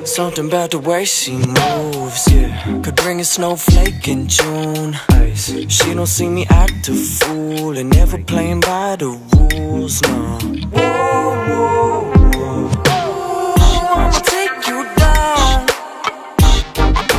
Something about the way she moves, yeah. Could bring a snowflake in June. She don't see me act a fool and never playing by the rules, no. Whoa, whoa.